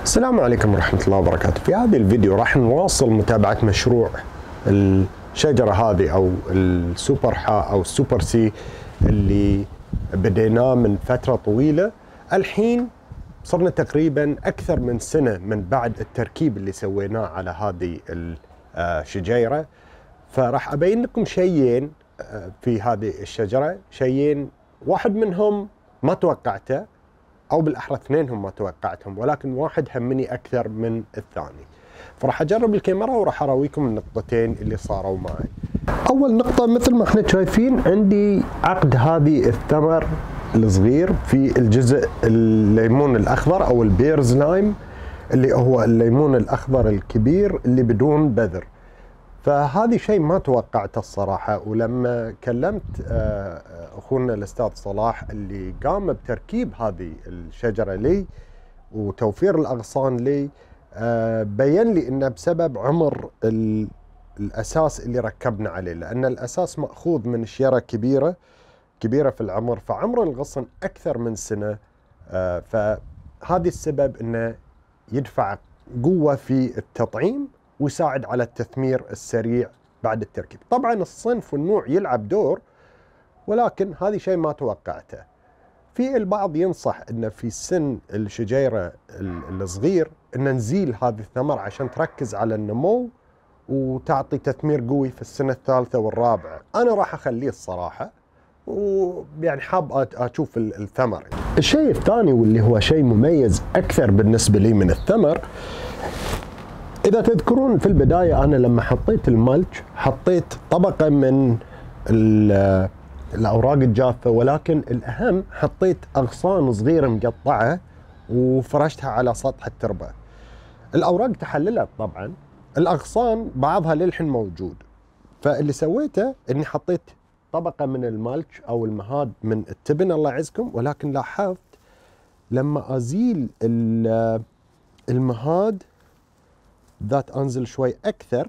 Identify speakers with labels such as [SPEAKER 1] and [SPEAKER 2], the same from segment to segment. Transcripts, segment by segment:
[SPEAKER 1] السلام عليكم ورحمة الله وبركاته. في هذا الفيديو راح نواصل متابعة مشروع الشجرة هذه أو السوبر حا أو السوبر سي اللي بديناه من فترة طويلة. الحين صرنا تقريبا أكثر من سنة من بعد التركيب اللي سويناه على هذه الشجيرة، فراح أبين لكم شيئين في هذه الشجرة. شيئين واحد منهم ما توقعته، أو بالأحرى اثنينهم ما توقعتهم، ولكن واحد همني أكثر من الثاني. فراح أجرب الكاميرا وراح أراويكم النقطتين اللي صاروا معي. أول نقطة مثل ما احنا شايفين عندي عقد هذه الثمر الصغير في الجزء الليمون الأخضر أو البيرز لايم، اللي هو الليمون الأخضر الكبير اللي بدون بذر. فهذه شيء ما توقعته الصراحة، ولما كلمت أخونا الأستاذ صلاح اللي قام بتركيب هذه الشجرة لي وتوفير الأغصان لي، بين لي إنه بسبب عمر الأساس اللي ركبنا عليه، لأن الأساس مأخوذ من شجرة كبيرة في العمر، فعمر الغصن أكثر من سنة. فهذا السبب إنه يدفع قوة في التطعيم ويساعد على التثمير السريع بعد التركيب. طبعا الصنف والنوع يلعب دور، ولكن هذا شيء ما توقعته. في البعض ينصح ان في سن الشجيرة الصغير ان نزيل هذه الثمر عشان تركز على النمو وتعطي تثمير قوي في السنة الثالثة والرابعة. انا راح اخليه الصراحة، ويعني حاب اشوف الثمر. الشيء الثاني واللي هو شيء مميز اكثر بالنسبة لي من الثمر، إذا تذكرون في البداية أنا لما حطيت الملش حطيت طبقة من الأوراق الجافة، ولكن الأهم حطيت أغصان صغيرة مقطعة وفرشتها على سطح التربة. الأوراق تحللت طبعا، الأغصان بعضها للحين موجود. فاللي سويته إني حطيت طبقة من الملش أو المهاد من التبن الله يعزكم، ولكن لاحظت لما أزيل المهاد ذات أنزل شوي أكثر،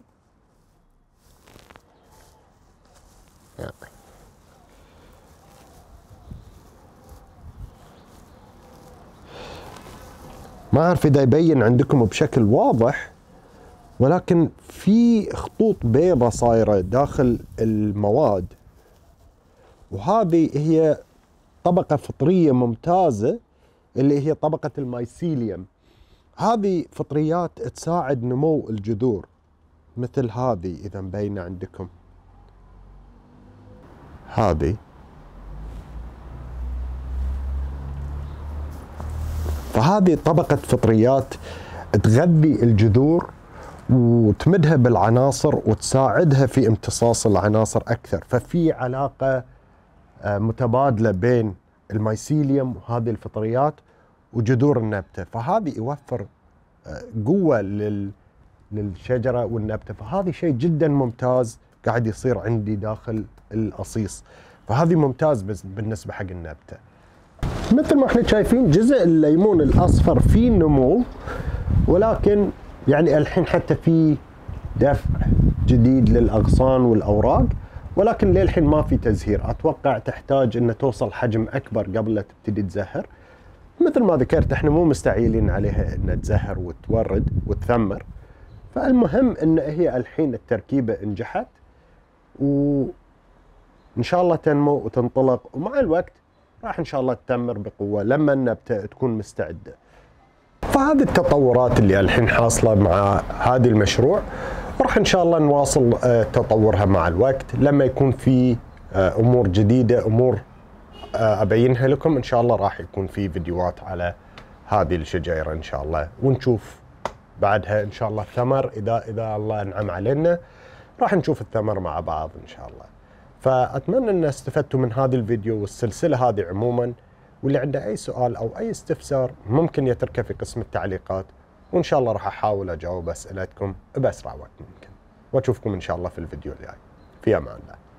[SPEAKER 1] ما أعرف إذا يبين عندكم بشكل واضح، ولكن في خطوط بيضة صايرة داخل المواد، وهذه هي طبقة فطرية ممتازة اللي هي طبقة المايسيليوم. هذه فطريات تساعد نمو الجذور، مثل هذه إذا مبينة عندكم، هذه. فهذه طبقة فطريات تغذي الجذور وتمدها بالعناصر وتساعدها في امتصاص العناصر أكثر. ففي علاقة متبادلة بين المايسيليوم وهذه الفطريات وجذور النبتة، فهذه يوفر قوة للشجرة والنبتة. فهذا شيء جدا ممتاز قاعد يصير عندي داخل القصيص، فهذه ممتاز بالنسبة حق النبتة. مثل ما احنا شايفين جزء الليمون الأصفر فيه نمو، ولكن يعني الحين حتى في دفع جديد للأغصان والأوراق، ولكن للحين ما في تزهير. أتوقع تحتاج أن توصل حجم أكبر قبل لا تبتدي تزهر. مثل ما ذكرت احنا مو مستعجلين عليها انها تزهر وتورد وتثمر، فالمهم ان هي الحين التركيبة انجحت، وان شاء الله تنمو وتنطلق، ومع الوقت راح ان شاء الله تثمر بقوة لما النبتة تكون مستعدة. فهذه التطورات اللي الحين حاصلة مع هذا المشروع، وراح ان شاء الله نواصل تطورها مع الوقت لما يكون في امور جديدة، امور أبينها لكم. إن شاء الله راح يكون في فيديوهات على هذه الشجيرة إن شاء الله، ونشوف بعدها إن شاء الله الثمر. إذا الله أنعم علينا راح نشوف الثمر مع بعض إن شاء الله. فأتمنى أن استفدتوا من هذا الفيديو والسلسلة هذه عموما، واللي عنده أي سؤال أو أي استفسار ممكن يتركه في قسم التعليقات، وإن شاء الله راح أحاول أجاوب أسئلتكم بأسرع وقت ممكن. وأشوفكم إن شاء الله في الفيديو الجاي. في أمان الله.